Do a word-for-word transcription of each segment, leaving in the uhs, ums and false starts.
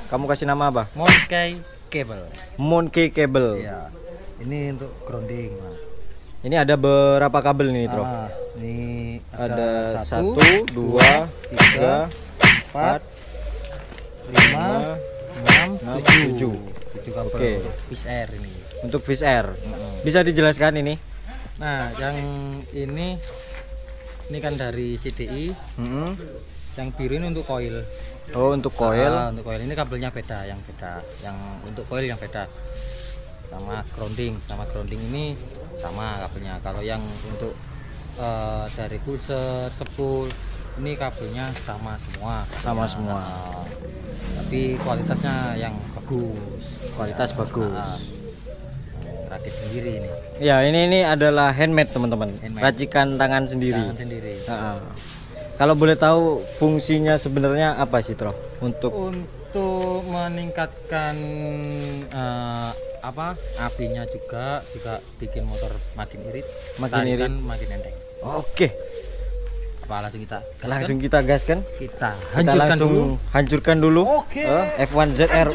Kamu kasih nama apa? Monkey Cable. Monkey Cable. Iya. Ini untuk grounding, Mas. Ini ada berapa kabel nih, Tro? Ah, ini Ada, ada satu, satu, dua, tiga, empat, lima, enam, enam, tujuh. tujuh. Tujuh kabel Oke. untuk fish air ini. Untuk fish air. Mm-mm. Bisa dijelaskan ini? Nah, yang ini ini kan dari C D I. Mm-mm. Yang biru ini untuk coil. Oh, untuk coil. Ah, untuk coil ini kabelnya beda, yang beda. Yang untuk coil yang beda. Sama grounding, sama grounding ini sama kabelnya. Kalau yang untuk eh, dari pulser, spool ini kabelnya sama semua. Sama Ya, semua. ah, tapi kualitasnya yang bagus. Kualitas Ya, bagus. ah, rakit sendiri ini. Ya, ini ini adalah handmade, teman-teman. Handmade. Racikan tangan sendiri. Tangan sendiri. Ha-ha. Kalau boleh tahu fungsinya sebenarnya apa sih, Tro? Untuk Untuk meningkatkan eh, apa apinya juga juga bikin motor makin irit, Makin tarikan irit. makin enteng. Oke, Apa langsung kita gaskan? langsung kita gaskan. kita Kita hancurkan langsung dulu. hancurkan dulu. Oke. Eh, F satu Z R.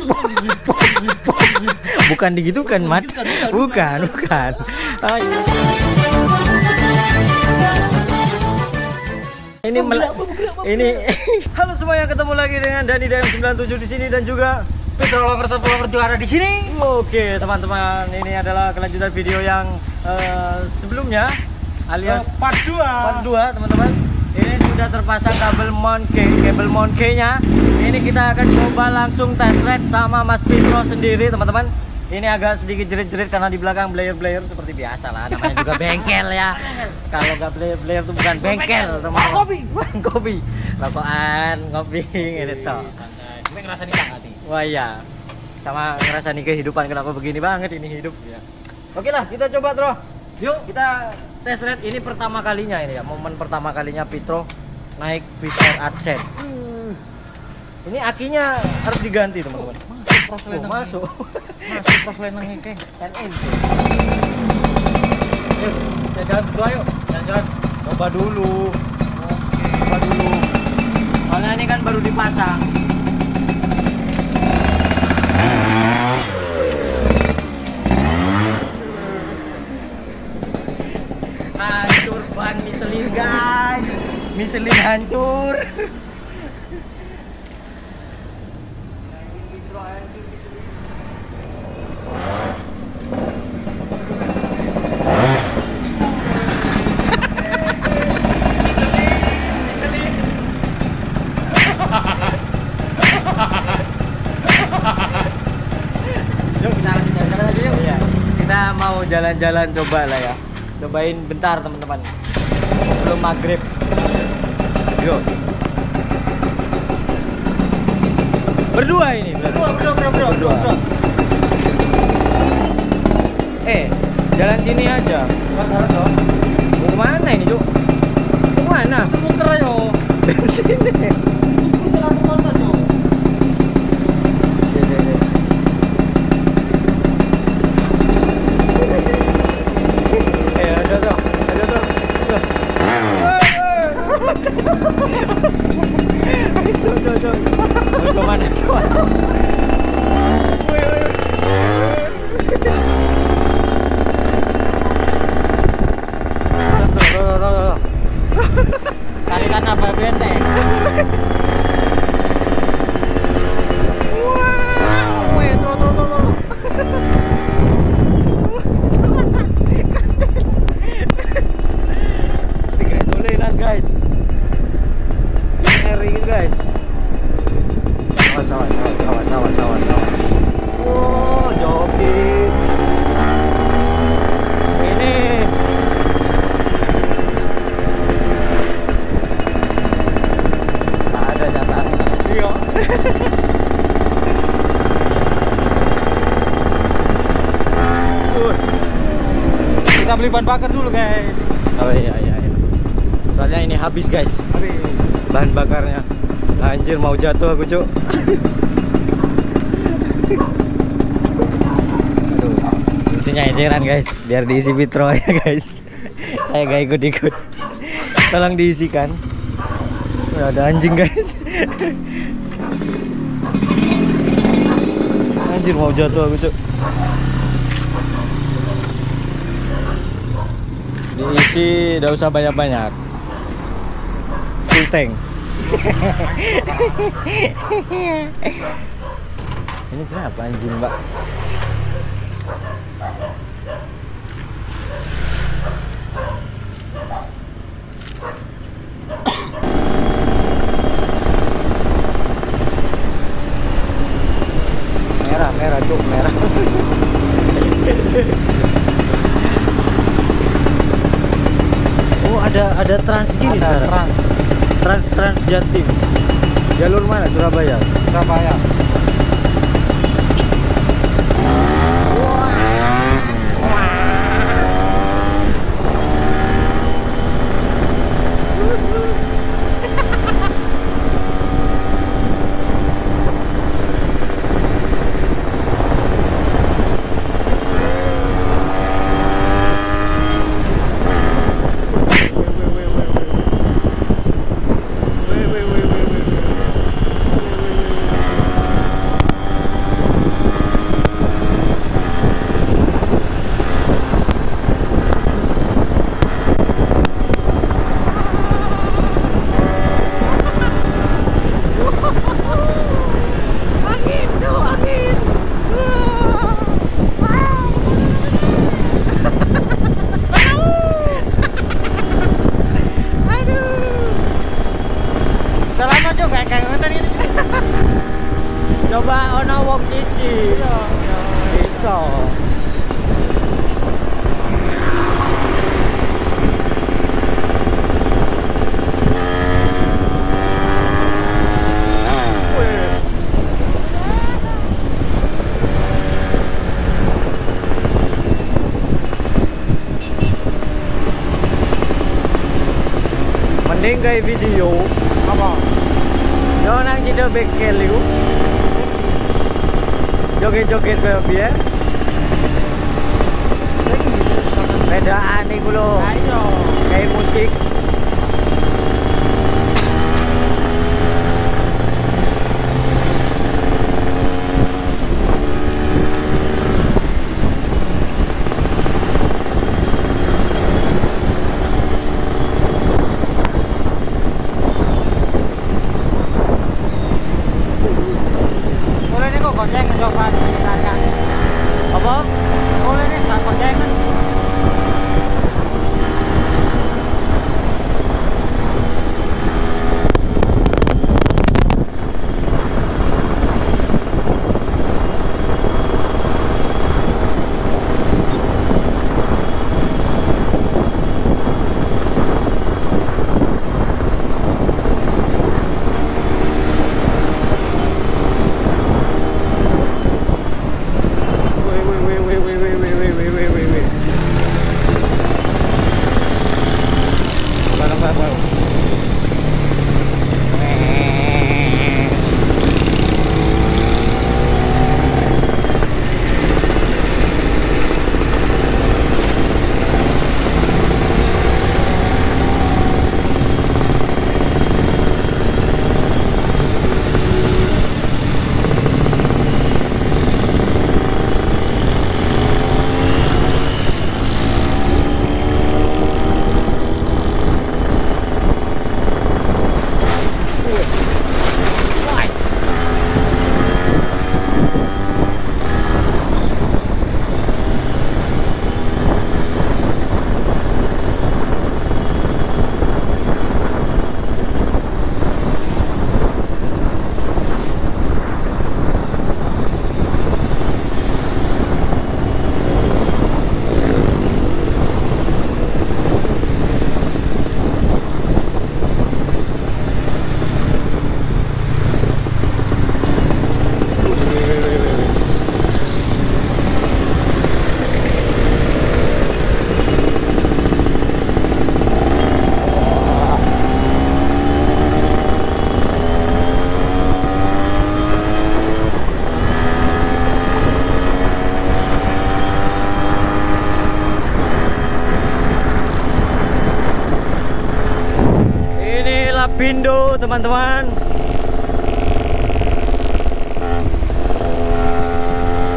Bukan digitukan, Mat. Bukan, bukan. Ay. Ini mel- ini halo semuanya, ketemu lagi dengan Dani D M sembilan tujuh di sini dan juga Pedro Longer Longer juara di sini. Oke, teman-teman, ini adalah kelanjutan video yang eh, sebelumnya alias Part dua. part dua, teman-teman. Ini sudah terpasang kabel monkey, kabel monkey-nya. Ini kita akan coba langsung test ride sama Mas Pedro sendiri, teman-teman. Ini agak sedikit jerit-jerit karena di belakang blayer-blayer seperti biasa lah, namanya juga bengkel ya. Kalau nggak blayer-blayer itu bukan bengkel, teman-teman. Kopi. Kopi. Rokokan, ngopi ini toh. Ini ngerasa nih hati. Wah iya, sama ngerasa nih kehidupan, kenapa begini banget ini hidup ya. Oke lah, kita coba, Tro. Yuk kita tes ride. Ini pertama kalinya ini ya, momen pertama kalinya Pedro naik fish air adsen. Ini akinya harus diganti, teman-teman. Proselen Oh, masuk. Masuk proselen nang ngeke. Kan ini. Yuk, kita jalan berdua yuk. Jalan-jalan. Coba dulu. Coba dulu. Soalnya ini kan baru dipasang. Hancur ban Michelin, guys. Michelin hancur. Yuk kita lanjut jalan-jalan aja yuk. Iya. Kita mau jalan-jalan coba lah ya. Cobain bentar, teman-teman. Sebelum maghrib. Yuk. Berdua ini, berdua, berdua, berdua, berdua, berdua. Eh, jalan sini aja. Mau kemana ini, Cuk? Mau kemana? Muter ayo. Jalan sini. Jalan kemana tuh? Sini, sini. Eh, ada tuh, ada tuh. Tuh. Tuh, tuh, tuh. Mau kemana? Kemana? Woi, woi, woi. Tuh, tuh, tuh, tuh, tuh. Tarikan apa benteng? Wow, woi, tuh, tuh, tuh, tuh. Tiga tulilan, guys. Ngeri, guys. Sawah, sawah, sawah, sawah, sawah, sawah. Wow, jogging. Ini tak ada nyataan. Iya. Kita beli bahan bakar dulu, guys. Oh iya, iya, iya. Soalnya ini habis, guys. Habis. Bahan bakarnya. Anjir, mau jatuh aku, Cuk. Aduh, isinya eceran, guys. Biar diisi Pedro ya, guys. Saya gak ikut-ikut. Tolong diisikan. Oh, ada anjing, guys. Anjir mau jatuh aku cuk. Diisi, tidak usah banyak-banyak. Full tank. Ini kenapa anjing mbak? Merah, merah cuk, merah. Oh ada ada trans gini Ada sekarang. trans. Trans Trans Jatim. Jalur mana? Surabaya. Surabaya. Coba ono wong cici. Iso. Mending kayak video apa? Yo nang jido bekel yuk. Joget-joget kayak biar. Bedaan nih gue lo. Kayak musik. Apa? Boleh nih, tak pakai kan? Lapindo teman-teman.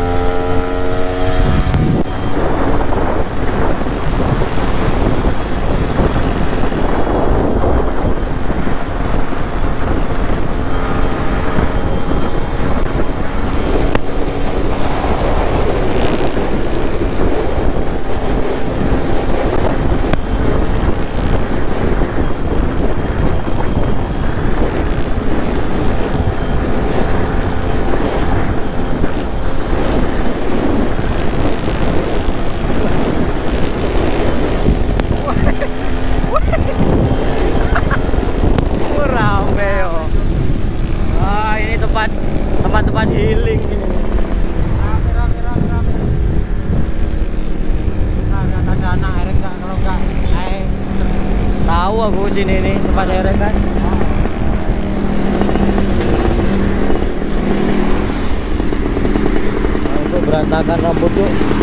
tempat healing ini. Rame rame rame rame. Nah, nggak ada anak air enggak kalau enggak naik. Tahu aku sini nih tempat hereng kan. Nah, untuk berantakan rambut tuh